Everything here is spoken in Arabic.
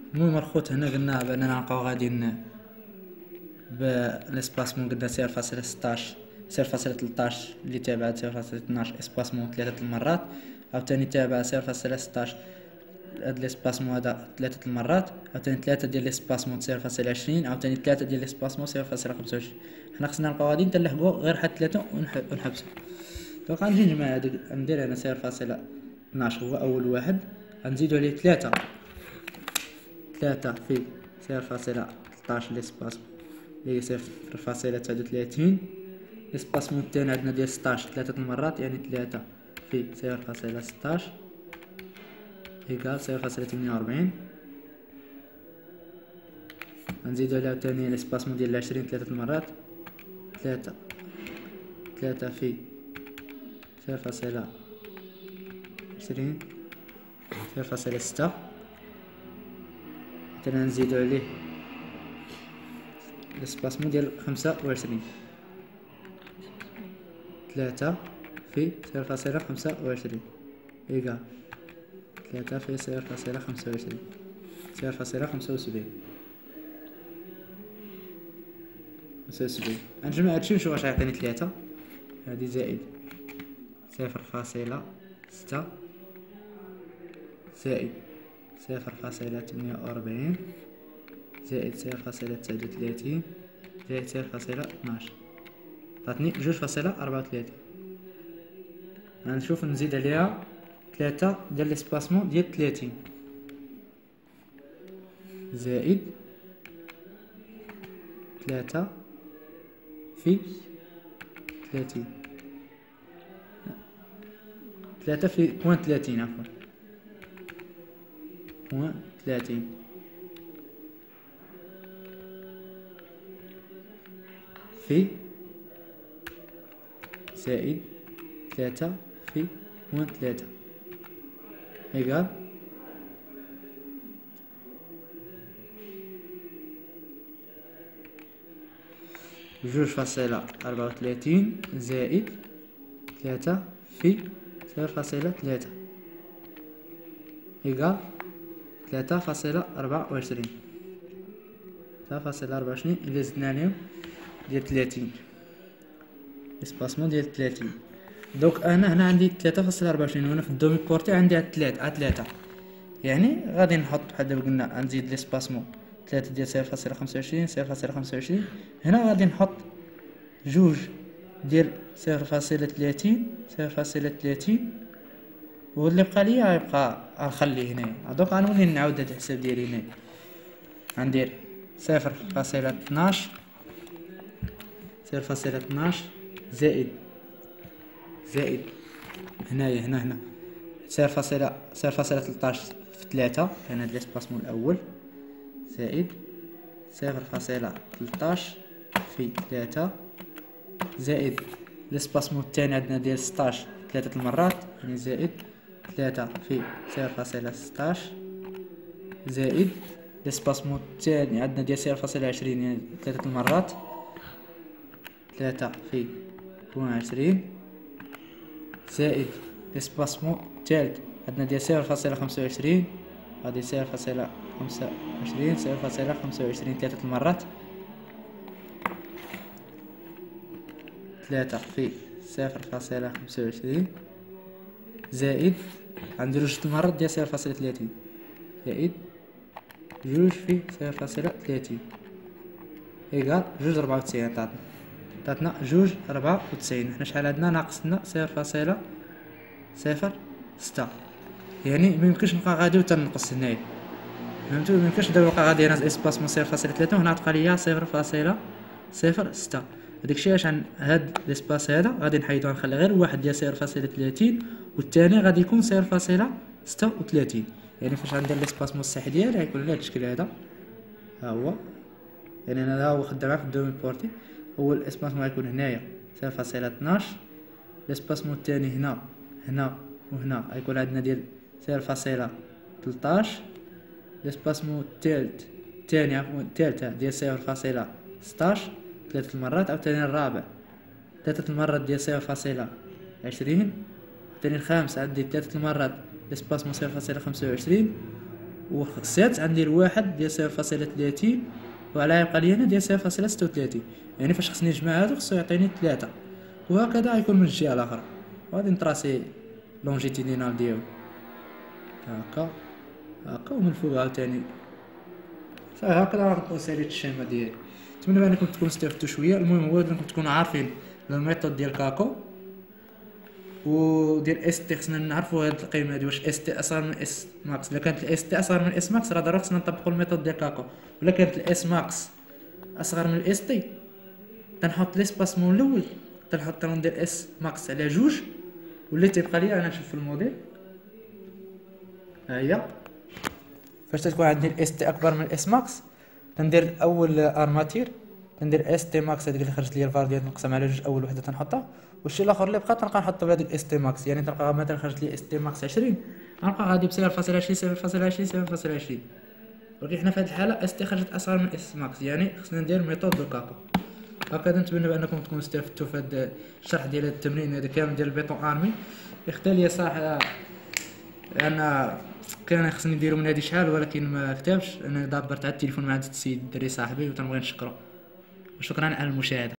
المهم الخوت هنا قلنا باننا نبقاو غاديين بالاسباسمون قلنا 0.16 0.13 اللي تابعة 0.12 اسباسمون 3 المرات، عاوتاني تابعة 0.16 هاد الاسباسمون هذا 3 المرات، عاوتاني 3 ديال الاسباسمون 0.20، عاوتاني 3 ديال الاسباسمون 0.25. حنا خصنا نبقاو غاديين تنلحقو غير حد 3 ونحبسو. دونك غنجي نجمع هادوك، ندير انا 0.12 هو اول واحد، غنزيدو عليه 3 في 0.13 الاسباسمون اللي هي 0.39. الاسباسمون الثاني عندنا ديال 16 3 المرات، يعني 3 في 0.16 إيكال 0.48. غنزيدو عليها عاوتاني الاسباسمون ديال 20 3 المرات، 3 في 0.20 0.6. حتى نزيدو عليه الاسباسمون ديال 25، 3 في 0.25 إيكال 3 في 0.25 0.75. غنجمع هادشي ونشوف واش غيعطيني 3. هادي زائد 0.6 زائد 0.48 زائد 0.39 زائد 0.12 عطاتني 2.34. غنشوف نزيد عليها 3 ديال الاسباسمون ديال 30 زائد 3 في 30 3 في بوان 30 عفوا بوان 30 في زائد 3 في بوان 3 إيكال 2.34 زائد 3 في 0.3 إيكال 3.24 إلا زدنا عليهم ديال 30 اسباسمون ديال 30. دوك انا هنا عندي 3.24 وانا في الدومي بورتي عندي عاد 3 يعني غادي نحط بحال دابا قلنا غنزيد ليسباسمون 3 ديال 0.25 هنا غادي نحط جوج ديال 0.30 واللي بقى ليا يبقى غنخليه هنايا. دوك غنولي نعاود هاد الحساب ديالي هنايا، غندير 0.12 زائد هنا 0.13 في 3 كان هاد الاسباسمون الاول زائد 0.13 في 3 زائد الاسباسمون الثاني عندنا ديال 16 3 المرات يعني زائد 3 في 0.16 زائد الاسباسمون الثاني عندنا ديال 0.20 يعني 3 المرات 3 في بوان 20 زائد الاسباسمون الثالث عندنا ديال 0.25 غادي 0.25 3 المرات 3 في 0.25 زائد غنديرو جوج المرات ديال 0.30 زائد جوج في 0.30 إيكال 2.94 عطاتنا 2.94. حنا شحال عندنا ناقصنا 0.06 يعني ميمكنش نبقى غادي وتنقص هنايا، فهمتو؟ ميمكنش دابا نبقى غادي انا اسباسمون 0.3 وهنا تبقى ليا 0.06. داكشي عشان هاد ليسباس هذا غادي نحيدو نخلي غير واحد ديال 0.30 والثاني غادي يكون 0.36 يعني فاش غندير ليسباسمون الصح ديالي غيكون لهاد الشكل هذا ها هو. يعني انا ها هو خدامها في الدومي بورتي، اول اسباسمون غيكون هنايا 0.12 الاسباسمون الثاني هنا وهنا غيكون عندنا ديال 0.13 الاسباسمون الثالثة ديال 0.16 3 المرات، عاوتاني الرابع 3 المرات ديال 0.20 عاوتاني الخامس عندي 3 المرات الاسباسمون 0.25 وسات غندير 1 ديال 0.30 وعلى يبقى لي هنا ديال 0.36. يعني فاش خصني نجمع هادو خصو يعطيني 3 وهكذا غيكون من الجهه الاخرى. وغادي نطراسي لونجيتيدينال ديالو هكا هكا ومن فوق عاوتاني صافي. هكذا غنكون ساليت الشيما ديالي. نتمنى انكم تكونوا استفدتوا شويه. المهم هو انكم تكونوا عارفين الميثود ديال كاكو وديال اس تي. خصنا نعرفوا هاد القيمه هادي واش اس تي اصغر من اس ماكس. الا كانت الاس تي اصغر من اس ماكس راه ضروري خصنا نطبقوا الميثود ديال كاكو. ولا كانت الاس ماكس اصغر من الاس تي تنحط ليسباسمون الاول تنحط ندير اس ماكس على 2 واللي تيبقى لي انا نشوف في الموديل. ها هي فاش تكون عندي الاس تي اكبر من الاس ماكس تندير اول ارماتير تندير اس تي ماكس هذيك اللي خرجت لي الفار ديال نقسم على 2 اول وحده تنحطها والشيء الاخر اللي بقى تنبقى نحط بهذيك الاس تي ماكس. يعني تلقى مثلا خرجت لي اس تي ماكس 20 غنبقى غادي ب 0.20 0.20 ولكن حنا في هذه الحاله اس تي خرجت اصغر من اس ماكس يعني خصنا ندير ميثود دو كاكو. هكذا نتمنى بانكم تكونوا استفدتوا في هذا الشرح ديال التمرين هذا كامل ديال البيطون ارمي. اختار لي صراحه انا كان خصني نديرو من هذه شحال ولكن ما كتبش. انا دبرت على التليفون مع السيد الدري صاحبي وتنبغي نشكره. وشكرا على المشاهده.